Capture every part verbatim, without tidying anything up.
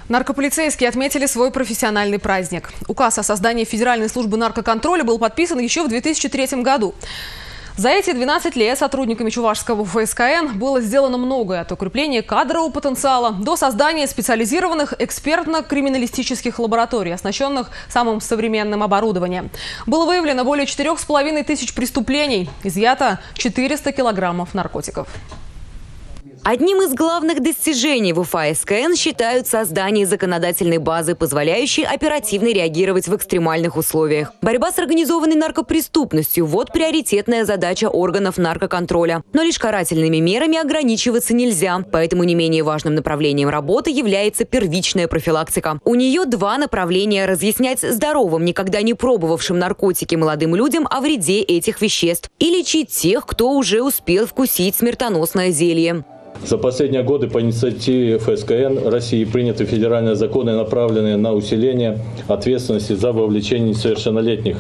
Наркополицейские отметили свой профессиональный праздник. Указ о создании Федеральной службы наркоконтроля был подписан еще в две тысячи третьем году. За эти двенадцать лет сотрудниками Чувашского ФСКН было сделано многое, от укрепления кадрового потенциала до создания специализированных экспертно-криминалистических лабораторий, оснащенных самым современным оборудованием. Было выявлено более четырёх с половиной тысяч преступлений, изъято четыреста килограммов наркотиков. Одним из главных достижений в УФСКН считают создание законодательной базы, позволяющей оперативно реагировать в экстремальных условиях. Борьба с организованной наркопреступностью – вот приоритетная задача органов наркоконтроля. Но лишь карательными мерами ограничиваться нельзя. Поэтому не менее важным направлением работы является первичная профилактика. У нее два направления – разъяснять здоровым, никогда не пробовавшим наркотики молодым людям о вреде этих веществ и лечить тех, кто уже успел вкусить смертоносное зелье. За последние годы по инициативе ФСКН России приняты федеральные законы, направленные на усиление ответственности за вовлечение несовершеннолетних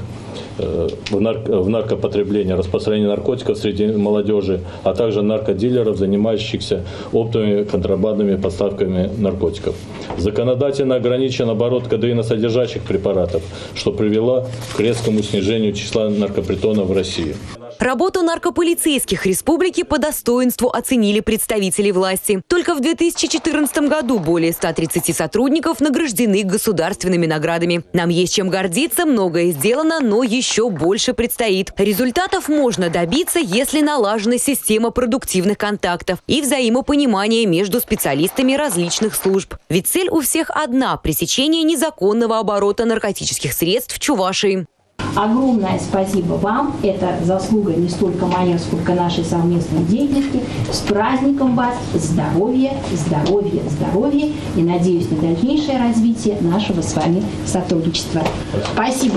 в, нарк... в наркопотребление, распространение наркотиков среди молодежи, а также наркодилеров, занимающихся оптовыми контрабандными поставками наркотиков. Законодательно ограничен оборот кодеиносодержащих препаратов, что привело к резкому снижению числа наркопритонов в России. Работу наркополицейских республики по достоинству оценили представители власти. Только в две тысячи четырнадцатом году более ста тридцати сотрудников награждены государственными наградами. Нам есть чем гордиться, многое сделано, но еще больше предстоит. Результатов можно добиться, если налажена система продуктивных контактов и взаимопонимания между специалистами различных служб. Ведь цель у всех одна – пресечение незаконного оборота наркотических средств в Чувашии. Огромное спасибо вам. Это заслуга не столько моя, сколько нашей совместной деятельности. С праздником вас! Здоровья, здоровья, здоровья. И надеюсь на дальнейшее развитие нашего с вами сотрудничества. Спасибо!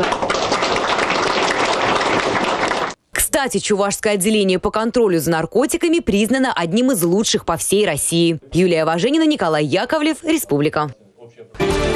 Кстати, Чувашское отделение по контролю за наркотиками признано одним из лучших по всей России. Юлия Важенина, Николай Яковлев, Республика.